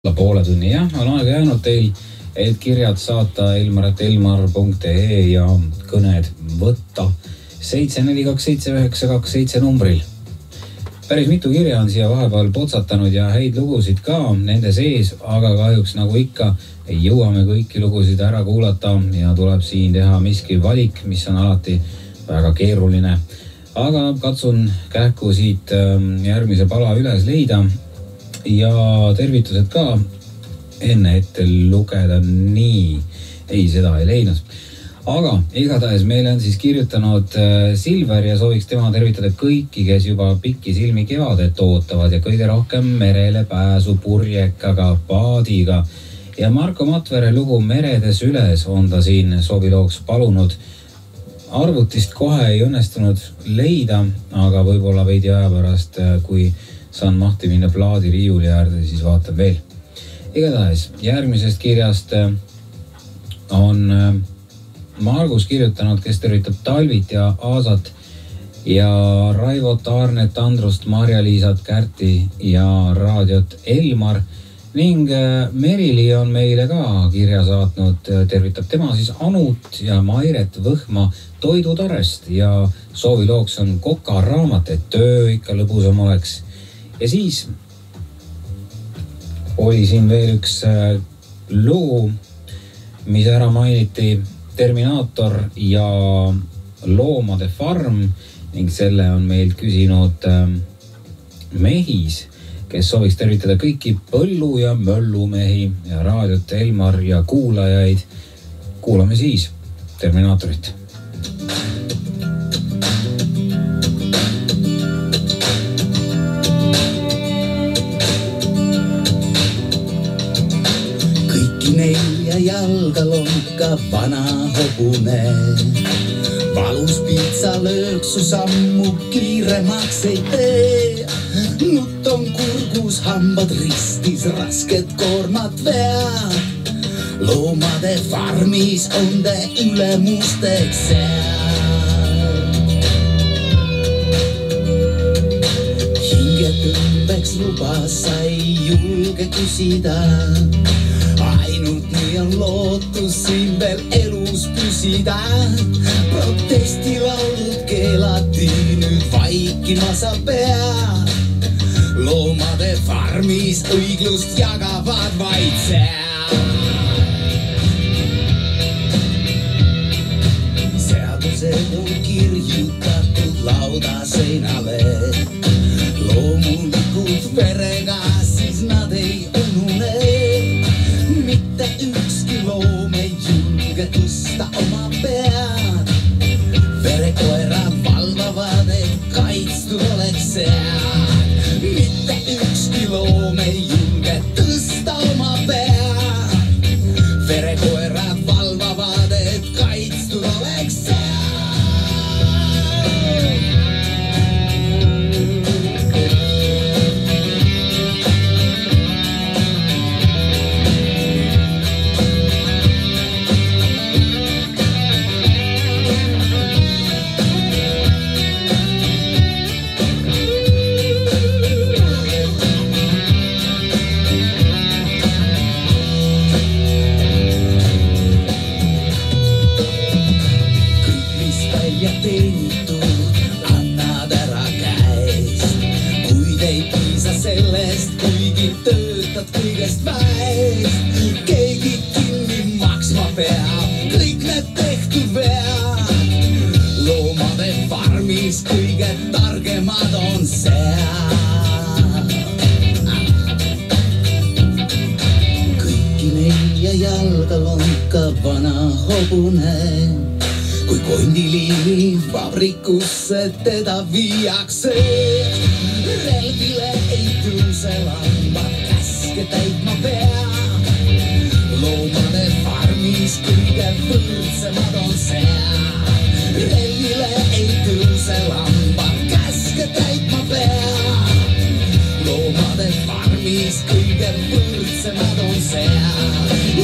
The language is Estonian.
poole tunni, jah, on aega jäänud teil, et kirjad saata elmar@elmar.ee ja kõned võtta 7427927 numbril. Päris mitu kirja on siia vahepeal potsatanud ja häid lugusid ka nende sees, aga kahjuks nagu ikka ei jõuame kõiki lugusid ära kuulata ja tuleb siin teha miski valik, mis on alati väga keeruline. Aga katsun kähku siit järgmise pala üles leida. Ja tervitused ka enne ette lugeda, nii, ei, seda ei leidnud. Aga igatahes meile on siis kirjutanud Silver ja sooviks tema tervitada kõiki, kes juba pikki silmi kevadet ootavad ja kõige rohkem merele pääsu purjekaga, paadiga. Ja Marko Matvere lugu Meredes üles on ta siin soovilooks palunud. Arvutist kohe ei õnnestunud leida, aga võib-olla veidi aja pärast, kui saan mahti minna plaadi riiuli äärde, siis vaatan veel. Igatahes järgmisest kirjast on Margus kirjutanud, kes tervitab Talvit ja Aasat ja Raivot, Arnet, Andrust, Marja-Liisat, Kärti ja raadiot Elmar ning Merili on meile ka kirja saatnud, tervitab tema siis Anut ja Mairet Võhma Toidutarest ja soovilooks on Koka raamat, et töö ikka lõbusam oleks. Ja siis oli siin veel üks lugu, mis ära mainiti, Terminaator ja Loomade farm ning selle on meilt küsinud Mehis, kes sooviks tervitada kõiki põllu- ja möllumehi ja raadiot Elmar ja kuulajaid. Kuulame siis Terminaatorit. Neljä jalkalonka vana hopune. Valus pizza lööksu sammu kiire maksei tee. Nyt on kurkus hambat ristis rasket koormat vead. Loomade farmis on te ülemusteksää. Hinget ympeks lupassa ei julge kysida. Ainut nii on lootus siin veel elus püsida. Protestilaulud keelati, nüüd vaikima sa pead. Loomade farmis õiglust jagavad vaid seal. Seadused on kirjutatud laudaseinale. Loomulikult verega, siis nad ei unune. Mitte ükski loom ei julge tõsta oma pead. Verekoerad valvavad, et kaitstud oleks seal. Mitte ükski loom ei julge tõsta oma pead. Verekoerad valvavad, et kaitstud oleks seal. Töötad kõigest väest, keegi kinni maksma peab, kõik need tehtud vead. Loomade farmis kõige targemad on seal. Kõiki nelja jalgalonka vana hobune, kui kondiliini vabrikusse teda viiakse. Relvile ei tõuse lambad, käske täitma pea. Loomade farmis kõige võrdsemad on seal. Relvile ei tõuse lambad, käske täitma pea. Loomade farmis kõige võrdsemad on seal.